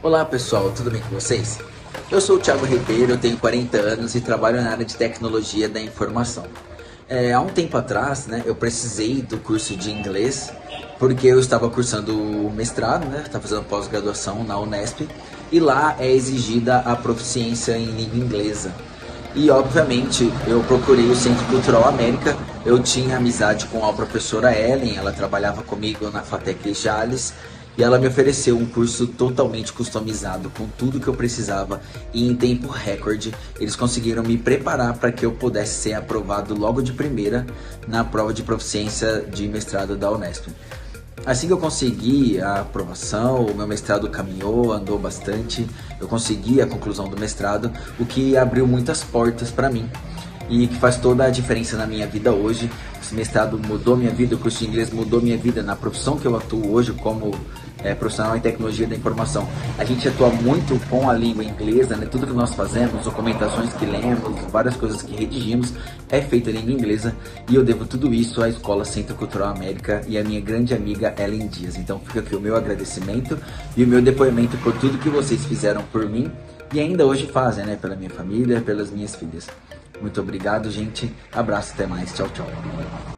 Olá pessoal, tudo bem com vocês? Eu sou o Thiago Ribeiro, eu tenho 40 anos e trabalho na área de tecnologia da informação. Há um tempo atrás, eu precisei do curso de inglês porque eu estava cursando o mestrado, estava fazendo pós-graduação na Unesp e lá é exigida a proficiência em língua inglesa. E obviamente eu procurei o Centro Cultural América, eu tinha amizade com a professora Ellen, ela trabalhava comigo na FATEC Jales e ela me ofereceu um curso totalmente customizado com tudo que eu precisava e em tempo recorde eles conseguiram me preparar para que eu pudesse ser aprovado logo de primeira na prova de proficiência de mestrado da Unesp. Assim que eu consegui a aprovação, o meu mestrado caminhou, andou bastante, eu consegui a conclusão do mestrado, o que abriu muitas portas para mim e que faz toda a diferença na minha vida hoje. Esse mestrado mudou minha vida, o curso de inglês mudou minha vida na profissão que eu atuo hoje como profissional em tecnologia da informação. A gente atua muito com a língua inglesa, tudo que nós fazemos, documentações que lemos, várias coisas que redigimos, é feita em língua inglesa e eu devo tudo isso à Escola Centro Cultural América e à minha grande amiga Ellen Dias. Então fica aqui o meu agradecimento e o meu depoimento por tudo que vocês fizeram por mim e ainda hoje fazem, pela minha família, pelas minhas filhas. Muito obrigado, gente. Abraço, até mais. Tchau, tchau.